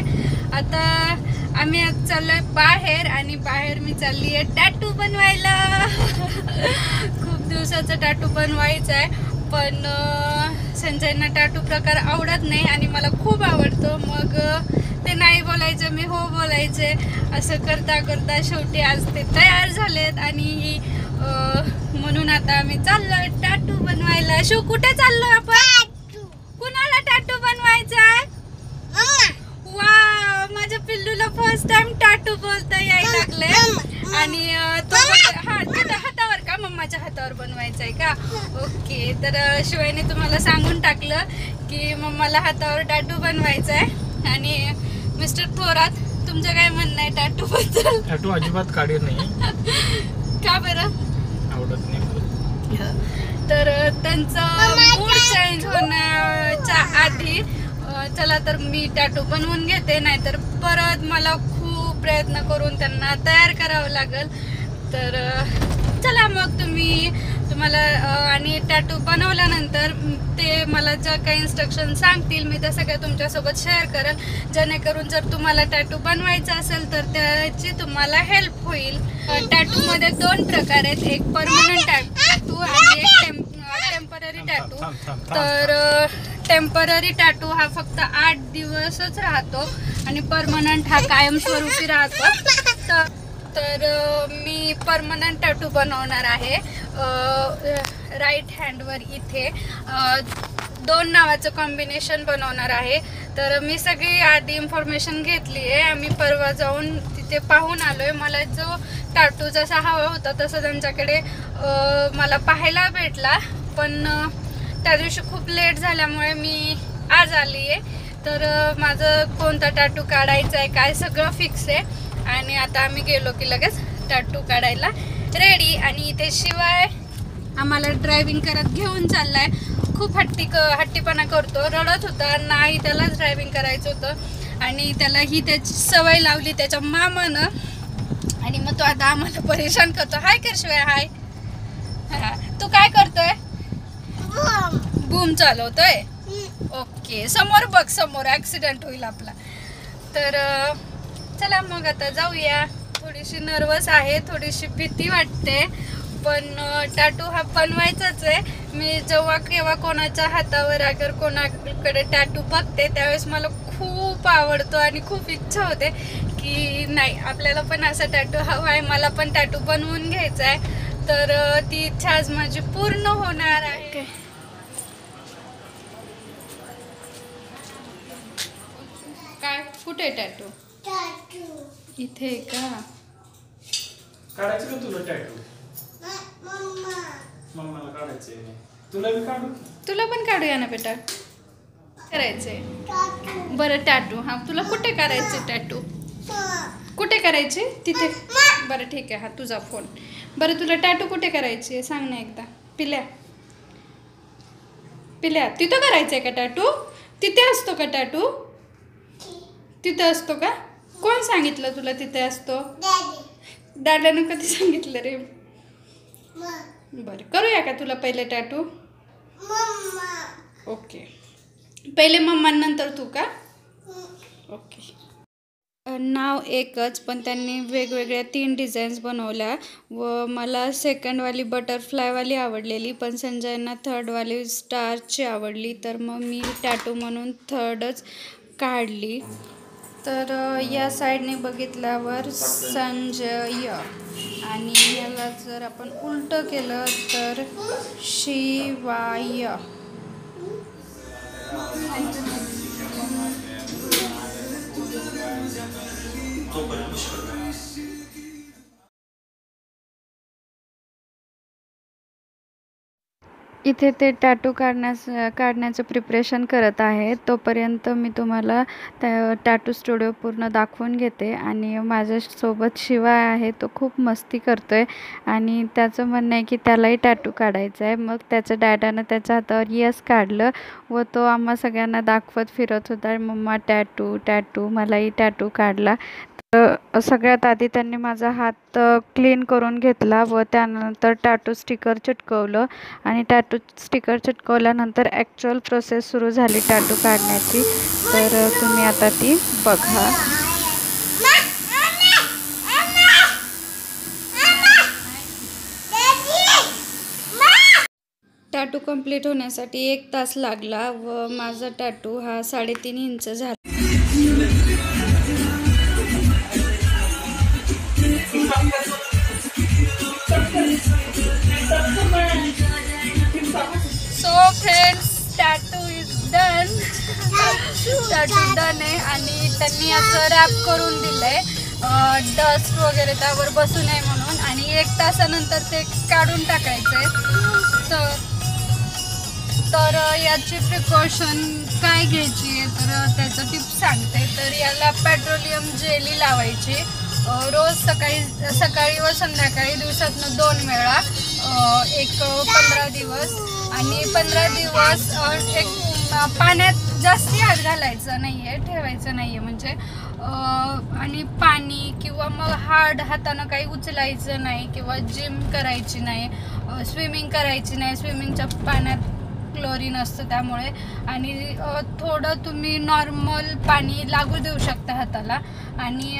आता आम्ही आज चाललोय बाहेर आणि बाहेर मी चालली आहे टॅटू बनवायला. खूप दिवसाचा टॅटू बनवायचा आहे पण संजयना टॅटू प्रकार आवडत नाही आणि मला खूप आवडतो. मग ते नाही बोलायचं मी हो बोलायचे असं करता करता शेवटी आज ते तयार झालेत आणि म्हणून आता आम्ही चाललोय टॅटू बनवायला. शिव कुठे चाललोय आपण? कुणाला टॅटू बनवायचा आहे? वाव, माझ्या पिल्लूला फर्स्ट टाइम टॅटू बोलता यायला लागले आणि तो तुझ्या हातावर का मम्माच्या हातावर बनवायचा आहे का? ओके, तर शिवायने तुम्हाला सांगून टाकलं की मम्माला हातावर टॅटू बनवायचा आहे. आणि मिस्टर थोरात, तुमचं काय म्हणणं आहे टॅटू बद्दल? टॅटू अजिबात काढेल नाही. का बरं? आवडत नाही. तर त्यांचं मूड चेंज होण्याच्या आधी चला तर मी टॅटू बनवून घेते, नाहीतर परत मला खूप प्रयत्न करून त्यांना तयार करावं लागेल. तर चला मग तुम्हाला आणि टॅटू बनवल्यानंतर ते मला ज्या काही इन्स्ट्रक्शन सांगतील मी त्या सगळ्या तुमच्यासोबत शेअर करेल, जेणेकरून जर तुम्हाला टॅटू बनवायचा असेल तर त्याची तुम्हाला हेल्प होईल. टॅटूमध्ये 2 प्रकार आहेत, एक परमनंट टॅटू आणि एक टेम्पररी टॅटू. तर टेम्पररी टॅटू हा फक्त 8 दिवसच राहतो आणि परमनंट हा कायमस्वरूपी राहतो. तर मी परमनंट टॅटू बनवणार आहे. राईट हँडवर इथे 2 नावाचं कॉम्बिनेशन बनवणार आहे. तर मी सगळी आधी इन्फॉर्मेशन घेतली आहे. आम्ही परवा जाऊन तिथे पाहून आलोय. मला जो टॅटू जसा हवा होता तसं त्यांच्याकडे मला पाहायला भेटला, पण त्या दिवशी खूप लेट झाल्यामुळे मी आज आली आहे. तर माझं कोणता टॅटू काढायचा आहे काय सगळं फिक्स आहे आणि आता आम्ही गेलो की लगेच टॅटू काढायला रेडी. आणि इथे शिवाय आम्हाला ड्रायव्हिंग करत घेऊन चाललाय. खूप हट्टीपणा करतो, रडत होता, नाही त्यालाच ड्रायव्हिंग करायचं होतं आणि त्याला ही त्याची सवय लावली त्याच्या मामानं आणि मग तो आता आम्हाला परेशान करतो. हाय कर शिवाय, हाय. तू काय करतोय? बूम चालवतोय. ओके, समोर बघ, समोर ऍक्सिडेंट होईल आपला. तर चला मग आता जाऊया. थोडीशी नर्वस आहे, थोडीशी भीती वाटते, पण टॅटू हा बनवायचाच आहे. मी जेव्हा केव्हा कोणाच्या हातावर अगर कोणाकडे टॅटू बघते त्यावेळेस मला खूप आवडतो आणि खूप इच्छा होते की नाही आपल्याला पण असा टॅटू हवा आहे, मला पण टॅटू बनवून घ्यायचा आहे. तर ती इच्छा आज माझी पूर्ण होणार आहे. काय कुठे टॅटू? इथे का? काढायचं का तुला टॅटू? मम्माला काढायचंय. तुला बी काढू? तुला पण काढूया ना बेटा. करायचंय बरं टॅटू. हा, तुला कुठे करायचे टॅटू? कुठे करायचे? तिथे. बरं ठीक आहे, हा तुझा फोन. बरं तुला टॅटू कुठे करायचे सांग ना एकदा. पिल्या तिथं करायचंय का टॅटू? तिथे असतो का टॅटू? तिथे असतो का? कोण सांगितलं तुला तिथे असतो? डॅडीनं कधी सांगितलं रे? बरं करूया का तुला पहिले टॅटू? ओके, पहिले मम्मा नंतर तू का? ओके. नाव एकच पण त्यांनी वेगवेगळ्या 3 डिझाईन्स बनवल्या व मला सेकंडवाली बटरफ्लायवाली आवडलेली, पण संजयना थर्डवाली स्टारची आवडली. तर मग मी टॅटू म्हणून थर्डच काढली. तर या साईडने बघितल्यावर संजय आणि याला जर आपण उलटं केलं तर शिवाय. इथे ते टॅटू काढण्याचं प्रिपरेशन करत आहे. तोपर्यंत मी तुम्हाला टॅटू स्टुडिओ पूर्ण दाखवून घेते. आणि माझ्यासोबत शिवाय आहे, तो खूप मस्ती करतोय आणि त्याचं म्हणणं आहे की त्यालाही टॅटू काढायचा आहे. मग त्याच्या डॅडानं त्याच्या हातावर यस काढलं व तो आम्हा सगळ्यांना दाखवत फिरत होता, मम्मा टॅटू टॅटू, मलाही टॅटू काढला. सगळ्यात आधी त्यांनी माझा हात क्लीन करून घेतला व त्यानंतर टॅटू स्टिकर चिटकवलं आणि टॅटू स्टिकर चिटकवल्यानंतर ॲक्च्युअल प्रोसेस सुरू झाली टॅटू काढण्याची. तर तुम्ही आता ती बघा. टॅटू कंप्लीट होण्यासाठी 1 तास लागला व माझा टॅटू हा 3.5 इंच झाला. So friends, tattoo is done. Tattoo done आहे आणि त्यांनी असं रॅप करून दिलंय डस्ट वगैरे त्यावर बसू नये म्हणून, आणि 1 तासानंतर ते काढून टाकायचंय. तर याची प्रिकॉशन काय घ्यायची आहे तर त्याचं टिप्स सांगते. तर याला पेट्रोलियम जेली लावायची रोज सकाळी व संध्याकाळी, दिवसातनं 2 वेळा, एक 15 दिवस. आणि 15 दिवस एक पाण्यात जास्ती हात घालायचं नाही आहे, ठेवायचं नाही आहे म्हणजे. आणि पाणी किंवा मग हातानं काही उचलायचं नाही किंवा जिम करायची नाही, स्विमिंग करायची नाही. स्विमिंगच्या पाण्यात क्लोरीन असतं त्यामुळे. आणि थोडं तुम्ही नॉर्मल पाणी लागू देऊ शकता हाताला. आणि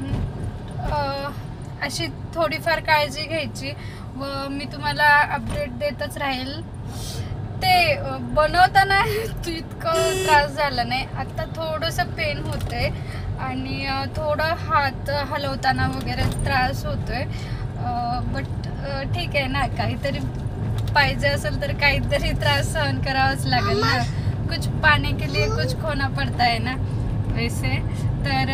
अशी थोडीफार काळजी घ्यायची व मी तुम्हाला अपडेट देतच राहील. ते बनवताना इतकं त्रास झाला नाही, आता थोडंसं पेन होतंय आणि थोडं हात हलवताना वगैरे त्रास होतोय. बट ठीक आहे ना, काहीतरी पाहिजे असेल तर काहीतरी त्रास सहन करावाच लागेल ना. कुछ पाने के लिए कुछ खोना पडता है ना, वैसे. तर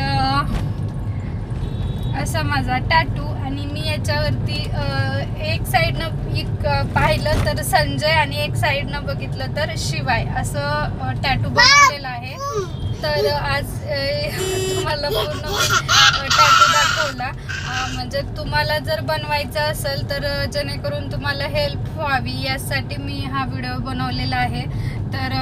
असा माझा टॅटू. आणि मी याच्यावरती एक साईडनं पाहिलं तर संजय आणि एक साईडनं बघितलं तर शिवाय असं टॅटू बनवलेला आहे. तर आज तुम्हाला पूर्ण टॅटू दाखवला. म्हणजे तुम्हाला जर बनवायचं असेल तर जेणेकरून तुम्हाला हेल्प व्हावी यासाठी मी हा व्हिडिओ बनवलेला आहे. तर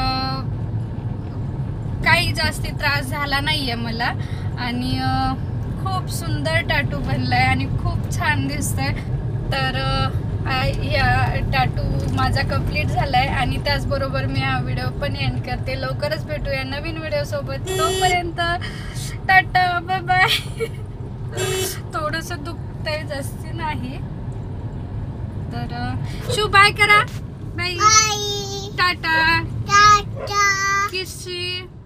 काही जास्ती त्रास झाला नाहीये मला आणि खूप सुंदर टॅटू बनलाय आणि खूप छान दिसतोय. तर या टॅटू माझा कंप्लीट झालाय आणि त्याचबरोबर मी हा व्हिडिओ पण एंड करते. लवकरच भेटूया नवीन व्हिडिओ सोबत. तोपर्यंत टाटा, बाय बाय. थोडंसं दुखतंय, जास्ती नाही. तर शू बाय करा. बाय, टाटा, किसी.